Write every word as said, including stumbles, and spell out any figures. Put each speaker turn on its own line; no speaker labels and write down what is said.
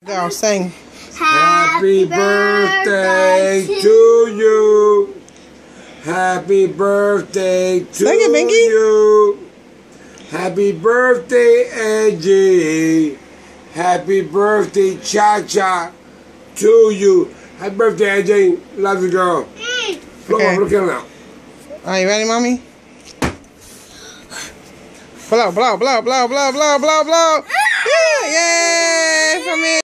Go, sing.
Happy birthday to you. Happy birthday to
Sing it, Binky.
you. Happy birthday, Angie. Happy birthday, Cha-Cha, to you. Happy birthday, Angie. Love you, girl. Blow
Okay.
up, look at now.
Are you ready, mommy? Blow, blow, blow, blow, blow, blow, blow, blow. Yeah, yay for me.